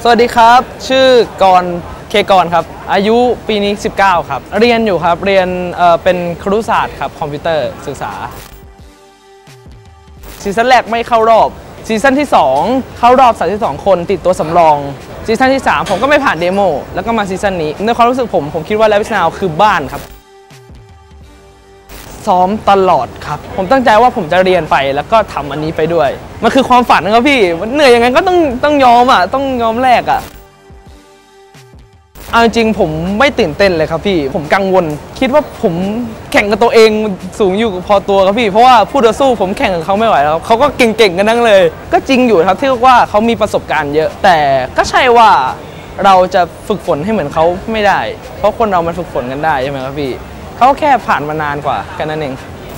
สวัสดีครับชื่อกรเคกรครับอายุปีนี้19ครับเรียนอยู่ครับเรียนเป็นครุศาสตร์ครับคอมพิวเตอร์ศึกษาซีซั่นแรกไม่เข้ารอบซีซั่นที่2เข้ารอบ32คนติดตัวสำรองซีซั่นที่3ผมก็ไม่ผ่านเดโมแล้วก็มาซีซั่นนี้ในความรู้สึกผมคิดว่า Rabbit Now คือบ้านครับซ้อมตลอดครับผมตั้งใจว่าผมจะเรียนไปแล้วก็ทำอันนี้ไปด้วยมันคือความฝันนะครับพี่เหนื่อยยังไงก็ต้องยอมอ่ะต้องยอมแลกอ่ะเอาจริงผมไม่ตื่นเต้นเลยครับพี่ผมกังวลคิดว่าผมแข่งกับตัวเองสูงอยู่พอตัวครับพี่เพราะว่าผู้ต่อสู้ผมแข่งกับเขาไม่ไหวแล้วเขาก็เก่งๆกันนั่งเลยก็จริงอยู่ครับที่ว่าเขามีประสบการณ์เยอะแต่ก็ใช่ว่าเราจะฝึกฝนให้เหมือนเขาไม่ได้เพราะคนเรามันฝึกฝนกันได้ใช่ไหมครับพี่เขาแค่ผ่านมานานกว่าแค่นั้นเอง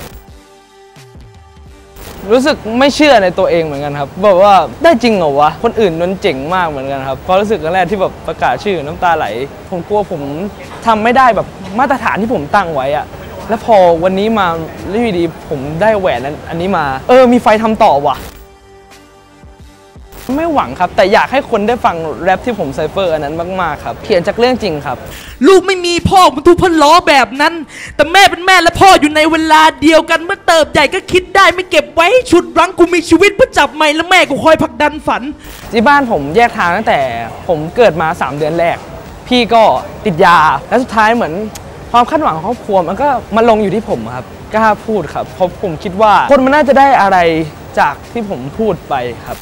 รู้สึกไม่เชื่อในตัวเองเหมือนกันครับแบบว่าได้จริงเหรอวะคนอื่นนั้นเจ๋งมากเหมือนกันครับพอรู้สึกครั้งแรกที่แบบประกาศชื่อน้ำตาไหลผมกลัวผมทำไม่ได้แบบมาตรฐานที่ผมตั้งไว้อะแล้วพอวันนี้มาแล้วอยู่ดีผมได้แหวนอันนี้มามีไฟทำต่อว่ะไม่หวังครับแต่อยากให้คนได้ฟังแรปที่ผมไซเฟอร์อันนั้นมากๆครับเขียนจากเรื่องจริงครับลูกไม่มีพ่อมันถูกพ่อล้อแบบนั้นแต่แม่เป็นแม่และพ่ออยู่ในเวลาเดียวกันเมื่อเติบใหญ่ก็คิดได้ไม่เก็บไว้ชุดรั้งกูมีชีวิตเพื่อจับใหม่และแม่กูคอยผลักดันฝันที่บ้านผมแยกทางตั้งแต่ผมเกิดมา3เดือนแรกพี่ก็ติดยาและสุดท้ายเหมือนความคาดหวังของครอบครัวมันก็มาลงอยู่ที่ผมครับกล้าพูดครับเพราะผมคิดว่าคนมันน่าจะได้อะไรจากที่ผมพูดไปครับ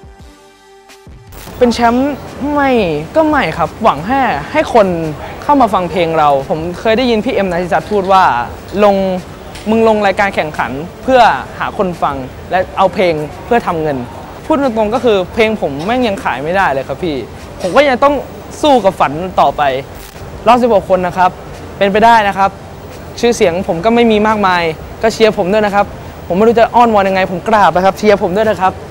เป็นแชมป์ไม่ครับหวังให้คนเข้ามาฟังเพลงเราผมเคยได้ยินพี่เอ็มนาทิจัตพูดว่ามึงลงรายการแข่งขันเพื่อหาคนฟังและเอาเพลงเพื่อทำเงินพูดตรงๆก็คือเพลงผมแม่งยังขายไม่ได้เลยครับพี่ผมก็ยังต้องสู้กับฝันต่อไปรอบ16คนนะครับเป็นไปได้นะครับชื่อเสียงผมก็ไม่มีมากมายก็เชียร์ผมด้วยนะครับผมไม่รู้จะอ้อนวอนยังไงผมกราบนะครับเชียร์ผมด้วยนะครับ